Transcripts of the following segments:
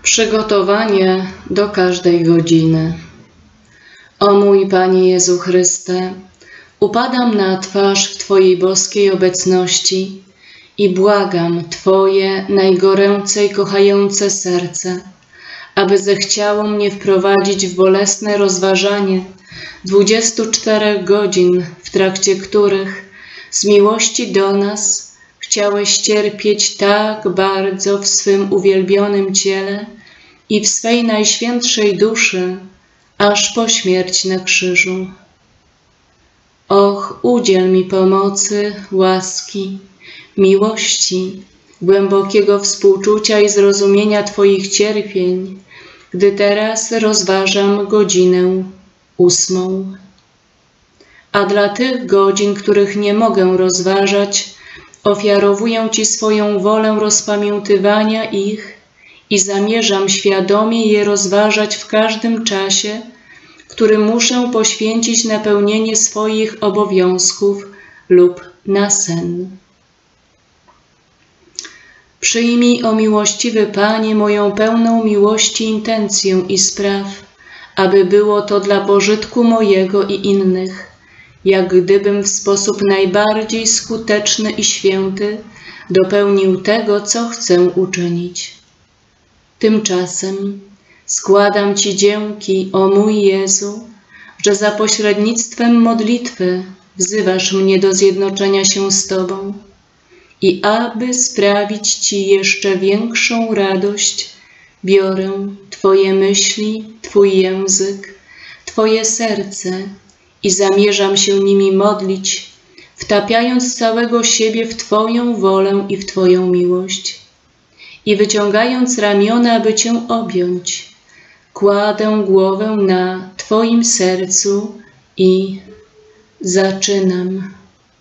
Przygotowanie do każdej godziny. O mój Panie Jezu Chryste, upadam na twarz w Twojej boskiej obecności i błagam Twoje najgoręce i kochające serce, aby zechciało mnie wprowadzić w bolesne rozważanie 24 godzin, w trakcie których z miłości do nas chciałeś cierpieć tak bardzo w swym uwielbionym ciele i w swej najświętszej duszy, aż po śmierć na krzyżu. Och, udziel mi pomocy, łaski, miłości, głębokiego współczucia i zrozumienia Twoich cierpień, gdy teraz rozważam godzinę 8. A dla tych godzin, których nie mogę rozważać, ofiarowuję Ci swoją wolę rozpamiętywania ich i zamierzam świadomie je rozważać w każdym czasie, który muszę poświęcić na pełnienie swoich obowiązków lub na sen. Przyjmij, o miłościwy Panie, moją pełną miłości intencję i spraw, aby było to dla pożytku mojego i innych, jak gdybym w sposób najbardziej skuteczny i święty dopełnił tego, co chcę uczynić. Tymczasem składam Ci dzięki, o mój Jezu, że za pośrednictwem modlitwy wzywasz mnie do zjednoczenia się z Tobą i aby sprawić Ci jeszcze większą radość, biorę Twoje myśli, Twój język, Twoje serce i zamierzam się nimi modlić, wtapiając całego siebie w Twoją wolę i w Twoją miłość. I wyciągając ramiona, aby Cię objąć, kładę głowę na Twoim sercu i zaczynam.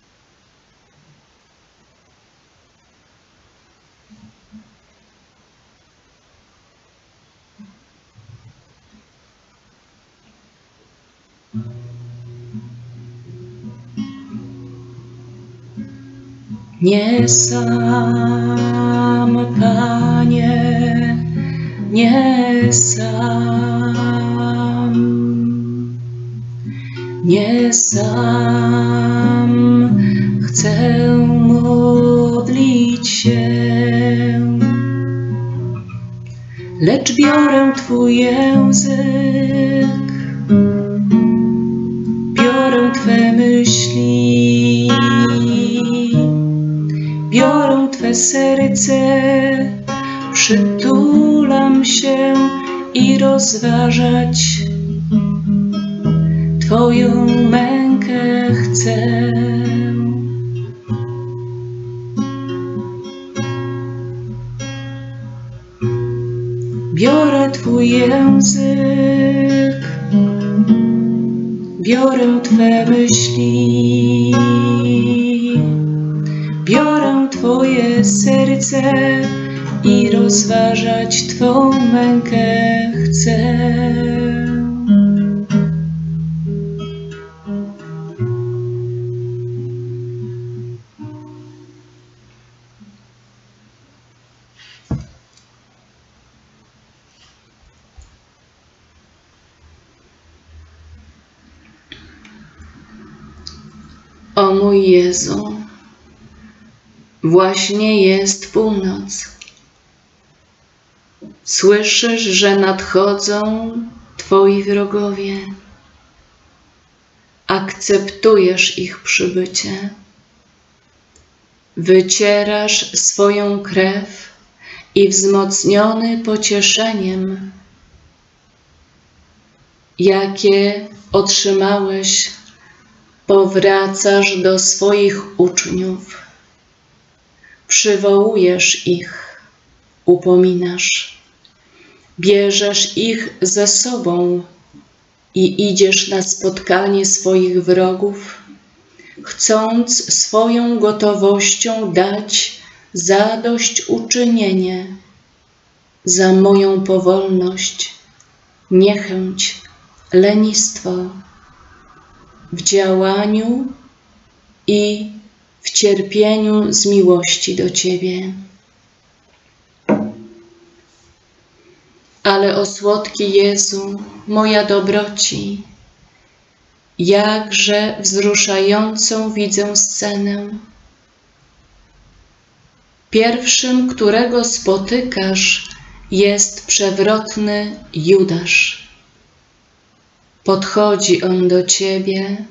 Nie sam, Panie, nie sam, nie sam chcę modlić się, lecz biorę Twój język, biorę Twe myśli, biorę Twe serce, przytulam się i rozważać Twoją mękę chcę. Biorę Twój język, biorę Twe myśli, biorę Twoje serce i rozważać Twą mękę chcę. O mój Jezu, właśnie jest północ. Słyszysz, że nadchodzą Twoi wrogowie. Akceptujesz ich przybycie. Wycierasz swoją krew i wzmocniony pocieszeniem, jakie otrzymałeś, powracasz do swoich uczniów. Przywołujesz ich, upominasz, bierzesz ich ze sobą i idziesz na spotkanie swoich wrogów, chcąc swoją gotowością dać zadośćuczynienie za moją powolność, niechęć, lenistwo w działaniu i w cierpieniu z miłości do Ciebie. Ale o słodki Jezu, moja dobroci, jakże wzruszającą widzę scenę. Pierwszym, którego spotykasz, jest przewrotny Judasz. Podchodzi on do ciebie,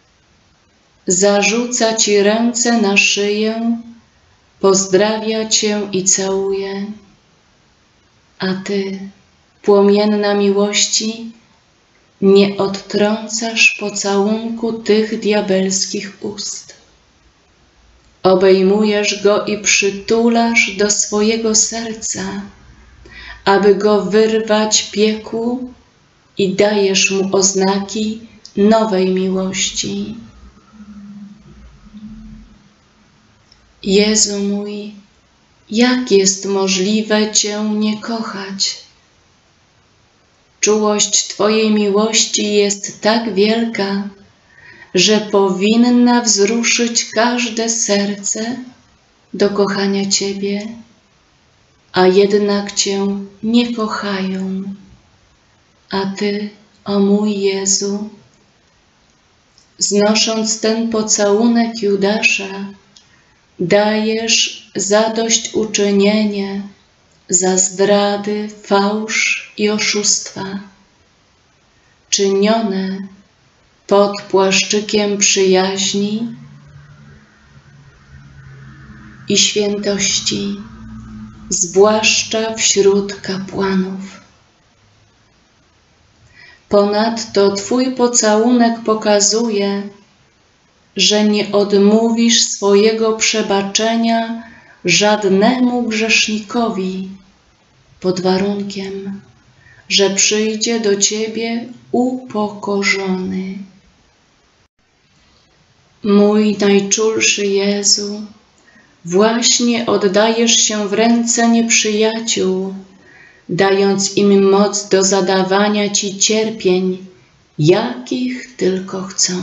zarzuca ci ręce na szyję, pozdrawia cię i całuje, a ty, płomienna miłości, nie odtrącasz pocałunku tych diabelskich ust. Obejmujesz go i przytulasz do swojego serca, aby go wyrwać piekłu, i dajesz mu oznaki nowej miłości. Jezu mój, jak jest możliwe Cię nie kochać? Czułość Twojej miłości jest tak wielka, że powinna wzruszyć każde serce do kochania Ciebie, a jednak Cię nie kochają. A Ty, o mój Jezu, znosząc ten pocałunek Judasza, dajesz zadośćuczynienie za zdrady, fałsz i oszustwa, czynione pod płaszczykiem przyjaźni i świętości, zwłaszcza wśród kapłanów. Ponadto Twój pocałunek pokazuje, że nie odmówisz swojego przebaczenia żadnemu grzesznikowi, pod warunkiem, że przyjdzie do Ciebie upokorzony. Mój najczulszy Jezu, właśnie oddajesz się w ręce nieprzyjaciół, dając im moc do zadawania Ci cierpień, jakich tylko chcą.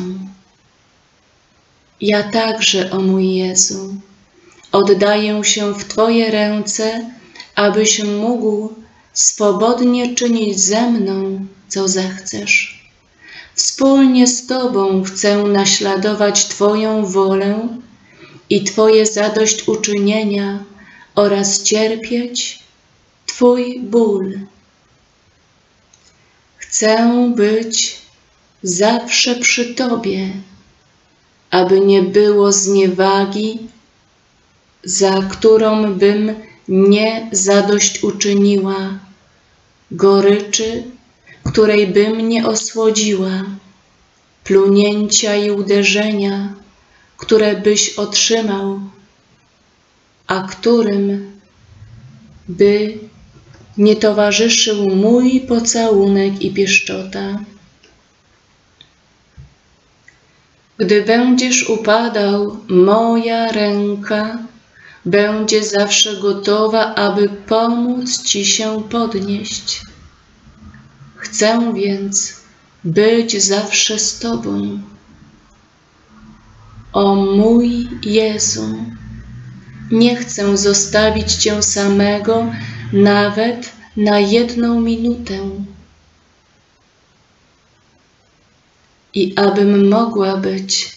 Ja także, o mój Jezu, oddaję się w Twoje ręce, abyś mógł swobodnie czynić ze mną, co zechcesz. Wspólnie z Tobą chcę naśladować Twoją wolę i Twoje zadośćuczynienia oraz cierpieć Twój ból. Chcę być zawsze przy Tobie, aby nie było zniewagi, za którą bym nie zadośćuczyniła, goryczy, której bym nie osłodziła, plunięcia i uderzenia, które byś otrzymał, a którym by nie towarzyszył mój pocałunek i pieszczota. Gdy będziesz upadał, moja ręka będzie zawsze gotowa, aby pomóc Ci się podnieść. Chcę więc być zawsze z Tobą. O mój Jezu, nie chcę zostawić Cię samego nawet na 1 minutę. I abym mogła być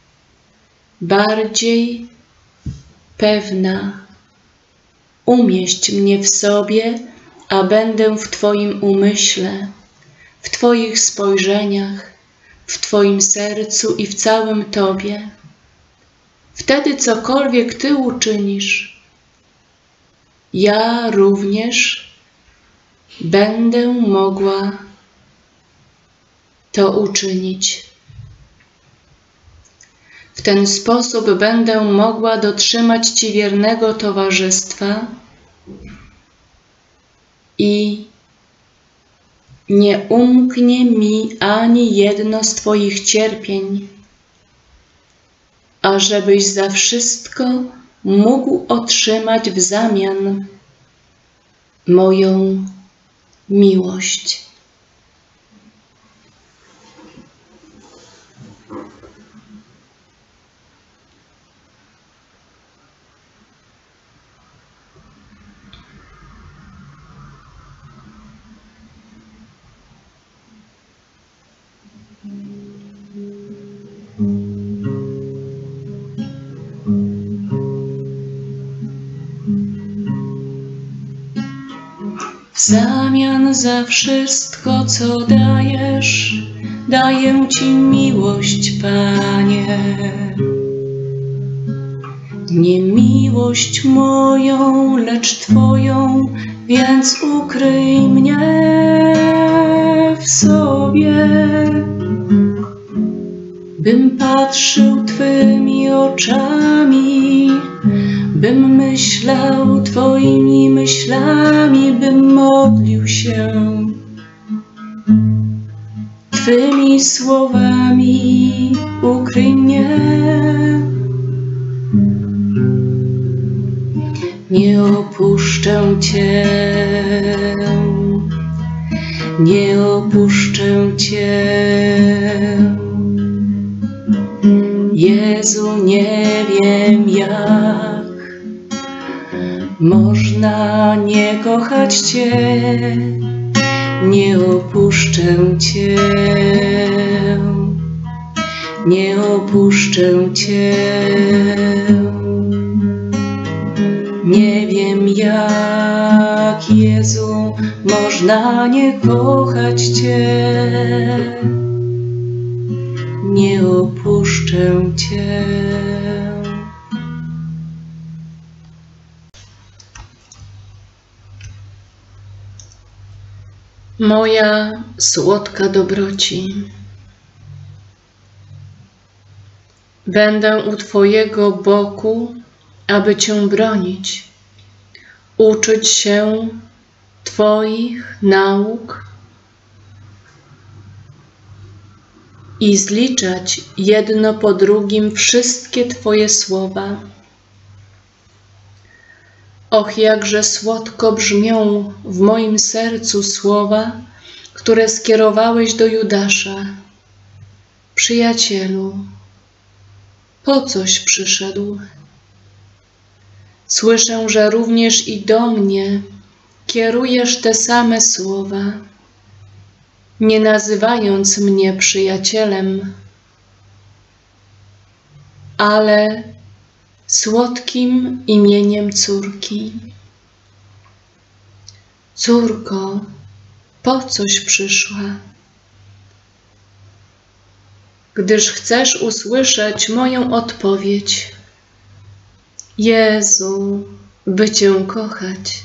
bardziej pewna, umieść mnie w sobie, a będę w Twoim umyśle, w Twoich spojrzeniach, w Twoim sercu i w całym Tobie. Wtedy cokolwiek Ty uczynisz, ja również będę mogła to uczynić. W ten sposób będę mogła dotrzymać Ci wiernego towarzystwa i nie umknie mi ani jedno z Twoich cierpień, ażebyś za wszystko mógł otrzymać w zamian moją miłość. W zamian za wszystko, co dajesz, daję Ci miłość, Panie. Nie miłość moją, lecz Twoją, więc ukryj mnie w sobie, bym patrzył Twymi oczami, bym myślał Twoimi myślami, bym modlił się Twymi słowami. Ukryj mnie. Nie opuszczę Cię, nie opuszczę Cię. Jezu, nie wiem jak można nie kochać Cię, nie opuszczę Cię, nie opuszczę Cię. Nie wiem jak, Jezu, można nie kochać Cię, nie opuszczę Cię. Moja słodka dobroci, będę u Twojego boku, aby Cię bronić, uczyć się Twoich nauk i zliczać jedno po drugim wszystkie Twoje słowa. Och, jakże słodko brzmią w moim sercu słowa, które skierowałeś do Judasza. Przyjacielu, po coś przyszedł? Słyszę, że również i do mnie kierujesz te same słowa, nie nazywając mnie przyjacielem, ale słodkim imieniem córki. Córko, po coś przyszła? Gdyż chcesz usłyszeć moją odpowiedź. Jezu, by Cię kochać.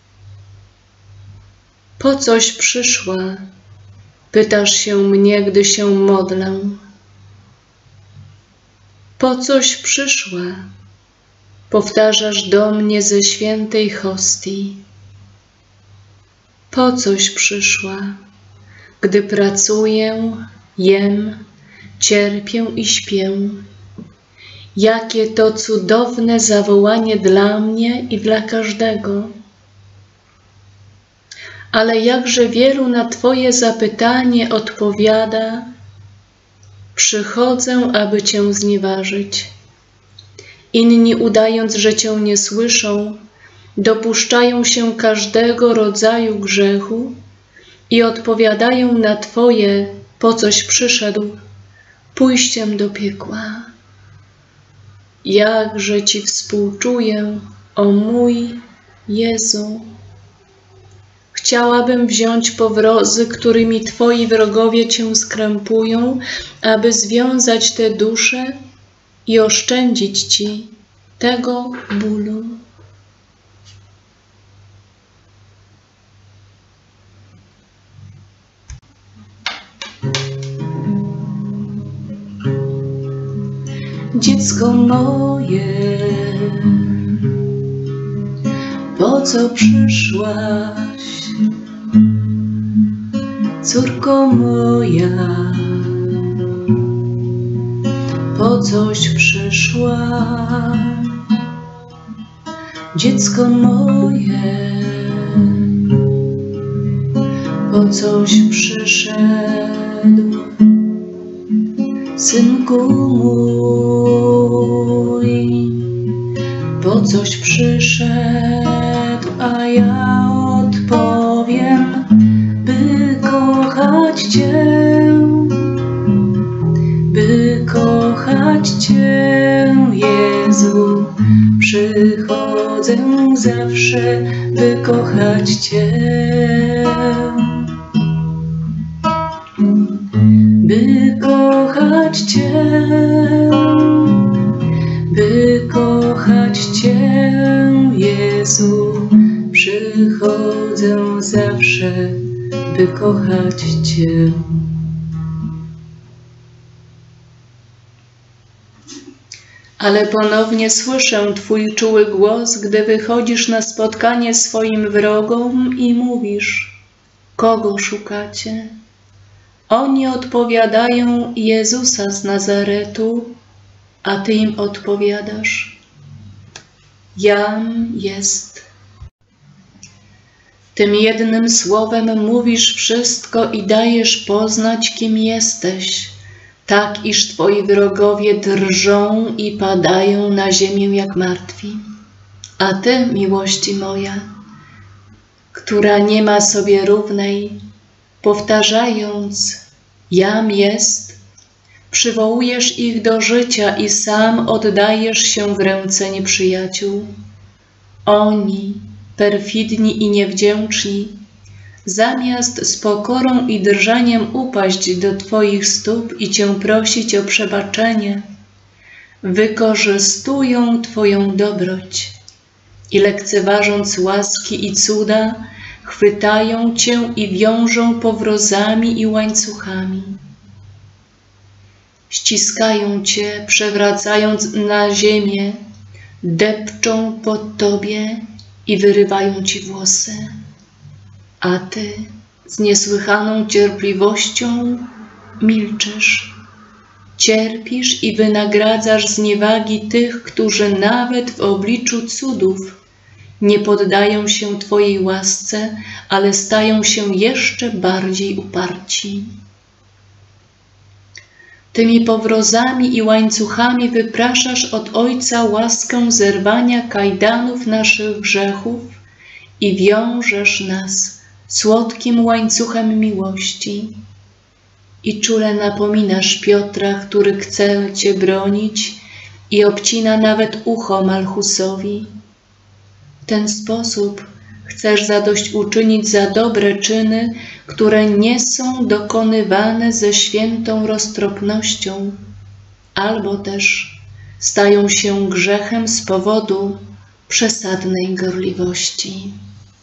Po coś przyszła? Pytasz się mnie, gdy się modlę. Po coś przyszła? Powtarzasz do mnie ze świętej hostii. Po coś przyszła? Gdy pracuję, jem, cierpię i śpię. Jakie to cudowne zawołanie dla mnie i dla każdego. Ale jakże wielu na Twoje zapytanie odpowiada: przychodzę, aby Cię znieważyć. Inni, udając, że Cię nie słyszą, dopuszczają się każdego rodzaju grzechu i odpowiadają na Twoje po coś przyszedł pójściem do piekła. Jakże Ci współczuję, o mój Jezu. Chciałabym wziąć powrozy, którymi Twoi wrogowie Cię skrępują, aby związać te dusze i oszczędzić Ci tego bólu. Dziecko moje, po co przyszłaś? Córko moja, po coś przyszła? Dziecko moje, po coś przyszedł? Synku mój, po coś przyszedł, a ja odpowiem, by kochać Cię, by kochać Cię, Jezu, przychodzę zawsze, by kochać Cię. By kochać Cię, by kochać Cię, Jezu, przychodzę zawsze, by kochać Cię. Ale ponownie słyszę Twój czuły głos, gdy wychodzisz na spotkanie swoim wrogom i mówisz: kogo szukacie? Oni odpowiadają: Jezusa z Nazaretu, a Ty im odpowiadasz: jam jest. Tym jednym słowem mówisz wszystko i dajesz poznać, kim jesteś, tak iż Twoi wrogowie drżą i padają na ziemię jak martwi. A Ty, miłości moja, która nie ma sobie równej, powtarzając: jam jest, przywołujesz ich do życia i sam oddajesz się w ręce nieprzyjaciół. Oni, perfidni i niewdzięczni, zamiast z pokorą i drżeniem upaść do Twoich stóp i Cię prosić o przebaczenie, wykorzystują Twoją dobroć i lekceważąc łaski i cuda, chwytają Cię i wiążą powrozami i łańcuchami. Ściskają Cię, przewracając na ziemię, depczą pod Tobie i wyrywają Ci włosy. A Ty z niesłychaną cierpliwością milczysz, cierpisz i wynagradzasz zniewagi tych, którzy nawet w obliczu cudów nie poddają się Twojej łasce, ale stają się jeszcze bardziej uparci. Tymi powrozami i łańcuchami wypraszasz od Ojca łaskę zerwania kajdanów naszych grzechów i wiążesz nas słodkim łańcuchem miłości. I czule napominasz Piotra, który chce Cię bronić i obcina nawet ucho Malchusowi. W ten sposób chcesz zadośćuczynić za dobre czyny, które nie są dokonywane ze świętą roztropnością, albo też stają się grzechem z powodu przesadnej gorliwości.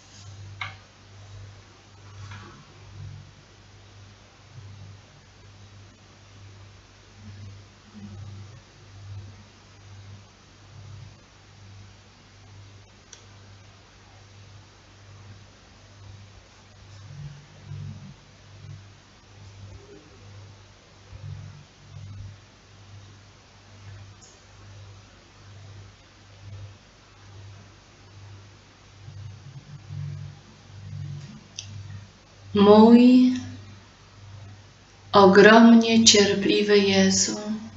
Mój ogromnie cierpliwy Jezu,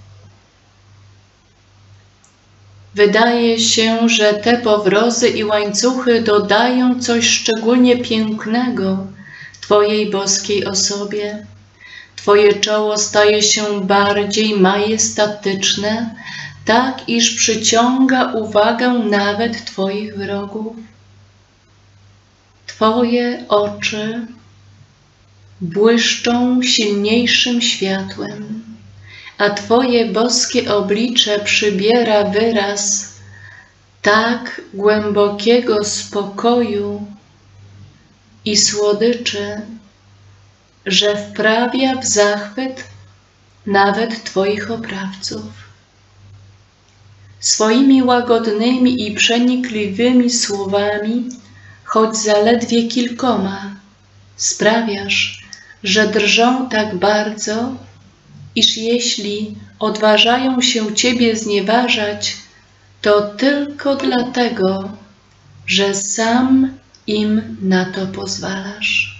wydaje się, że te powrozy i łańcuchy dodają coś szczególnie pięknego Twojej boskiej osobie. Twoje czoło staje się bardziej majestatyczne, tak iż przyciąga uwagę nawet Twoich wrogów. Twoje oczy błyszczą silniejszym światłem, a Twoje boskie oblicze przybiera wyraz tak głębokiego spokoju i słodyczy, że wprawia w zachwyt nawet Twoich oprawców. Swoimi łagodnymi i przenikliwymi słowami, choć zaledwie kilkoma, sprawiasz, że drżą tak bardzo, iż jeśli odważają się Ciebie znieważać, to tylko dlatego, że sam im na to pozwalasz.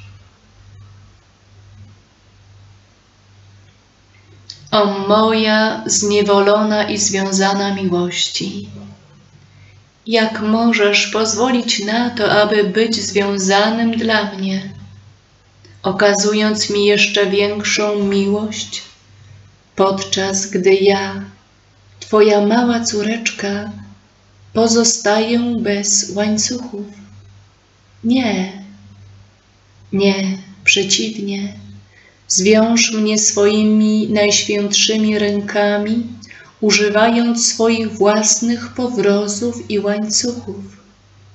O moja zniewolona i związana miłości! Jak możesz pozwolić na to, aby być związanym dla mnie, okazując mi jeszcze większą miłość, podczas gdy ja, Twoja mała córeczka, pozostaję bez łańcuchów. Nie, nie, przeciwnie, zwiąż mnie swoimi najświętszymi rękami, używając swoich własnych powrozów i łańcuchów.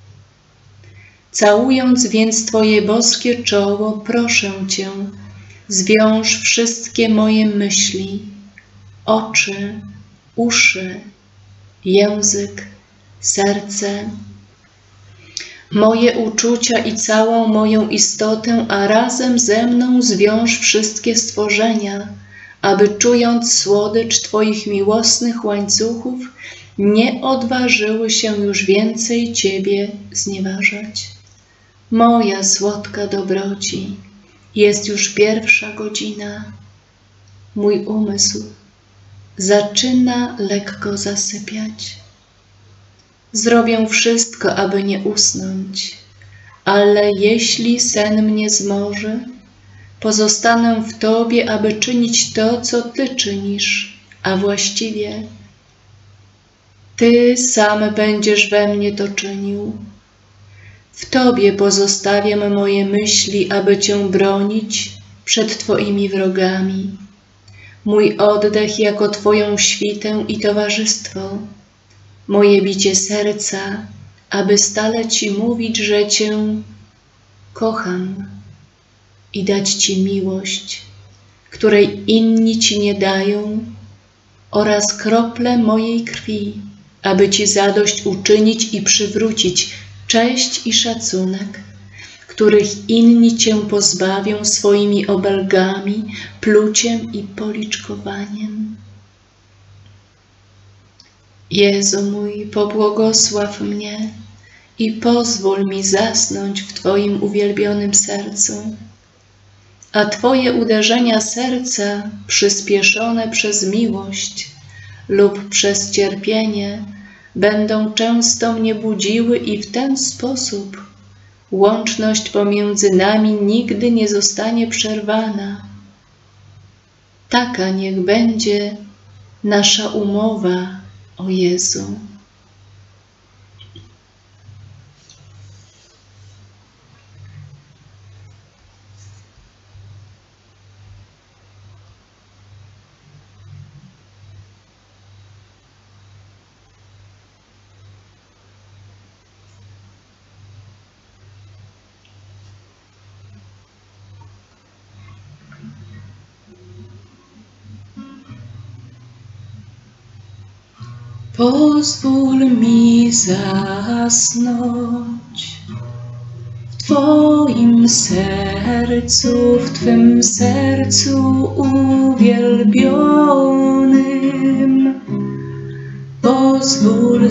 Całując więc Twoje boskie czoło, proszę Cię, zwiąż wszystkie moje myśli, oczy, uszy, język, serce, moje uczucia i całą moją istotę, a razem ze mną zwiąż wszystkie stworzenia, aby czując słodycz Twoich miłosnych łańcuchów, nie odważyły się już więcej Ciebie znieważać. Moja słodka dobroci, jest już 1. godzina. Mój umysł zaczyna lekko zasypiać. Zrobię wszystko, aby nie usnąć, ale jeśli sen mnie zmorzy, pozostanę w Tobie, aby czynić to, co Ty czynisz, a właściwie Ty sam będziesz we mnie to czynił. W Tobie pozostawiam moje myśli, aby Cię bronić przed Twoimi wrogami. Mój oddech jako Twoją świtę i towarzystwo, moje bicie serca, aby stale Ci mówić, że Cię kocham i dać Ci miłość, której inni Ci nie dają, oraz krople mojej krwi, aby Ci zadość uczynić i przywrócić cześć i szacunek, których inni Cię pozbawią swoimi obelgami, pluciem i policzkowaniem. Jezu mój, pobłogosław mnie i pozwól mi zasnąć w Twoim uwielbionym sercu, a Twoje uderzenia serca, przyspieszone przez miłość lub przez cierpienie, będą często mnie budziły i w ten sposób łączność pomiędzy nami nigdy nie zostanie przerwana. Taka niech będzie nasza umowa, o Jezu. Pozwól mi zasnąć w Twoim sercu, w Twym sercu uwielbionym. Pozwól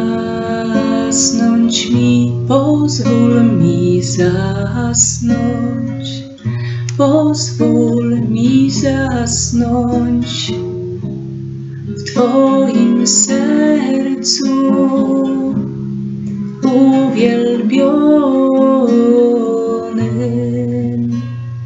zasnąć mi, pozwól mi zasnąć, pozwól mi zasnąć w Twoim sercu uwielbionym.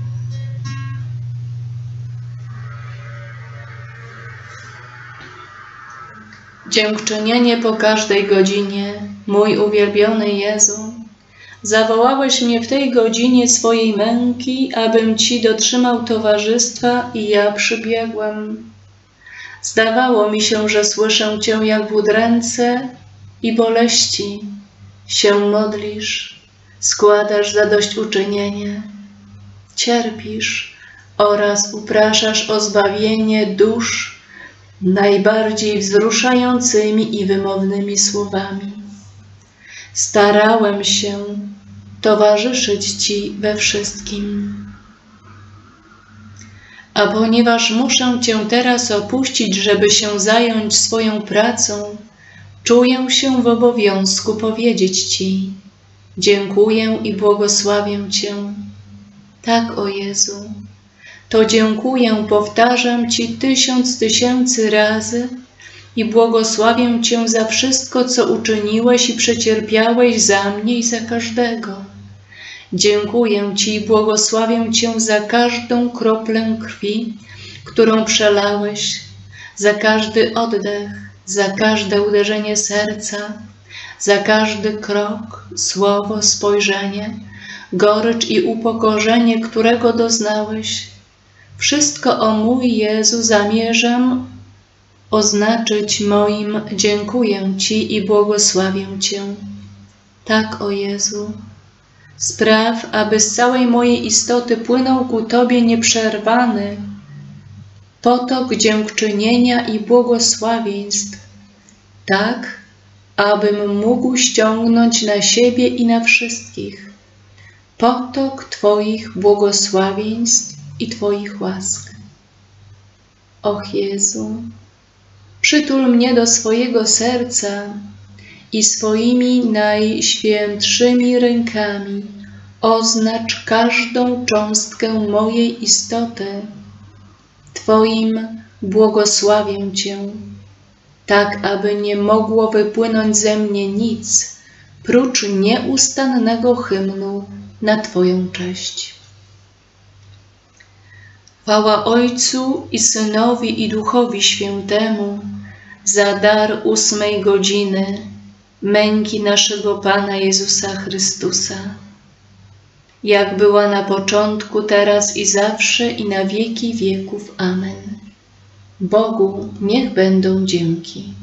Dziękczynienie po każdej godzinie, mój uwielbiony Jezu. Zawołałeś mnie w tej godzinie swojej męki, abym Ci dotrzymał towarzystwa i ja przybiegłem. Zdawało mi się, że słyszę Cię jak w udręce i boleści się modlisz, składasz zadośćuczynienie, cierpisz oraz upraszasz o zbawienie dusz najbardziej wzruszającymi i wymownymi słowami. Starałem się towarzyszyć Ci we wszystkim. A ponieważ muszę Cię teraz opuścić, żeby się zająć swoją pracą, czuję się w obowiązku powiedzieć Ci: dziękuję i błogosławię Cię. Tak, o Jezu, to dziękuję powtarzam Ci 1000 tysięcy razy i błogosławię Cię za wszystko, co uczyniłeś i przecierpiałeś za mnie i za każdego. Dziękuję Ci i błogosławię Cię za każdą kroplę krwi, którą przelałeś, za każdy oddech, za każde uderzenie serca, za każdy krok, słowo, spojrzenie, gorycz i upokorzenie, którego doznałeś. Wszystko, o mój Jezu, zamierzam oznaczyć moim dziękuję Ci i błogosławię Cię. Tak, o Jezu, spraw, aby z całej mojej istoty płynął ku Tobie nieprzerwany potok dziękczynienia i błogosławieństw, tak, abym mógł ściągnąć na siebie i na wszystkich potok Twoich błogosławieństw i Twoich łask. Och Jezu, przytul mnie do swojego serca i swoimi najświętszymi rękami oznacz każdą cząstkę mojej istoty. Twoim błogosławię Cię, tak aby nie mogło wypłynąć ze mnie nic, prócz nieustannego hymnu na Twoją cześć. Chwała Ojcu i Synowi i Duchowi Świętemu za dar 8 godziny męki naszego Pana Jezusa Chrystusa, jak była na początku, teraz i zawsze, i na wieki wieków. Amen. Bogu niech będą dzięki.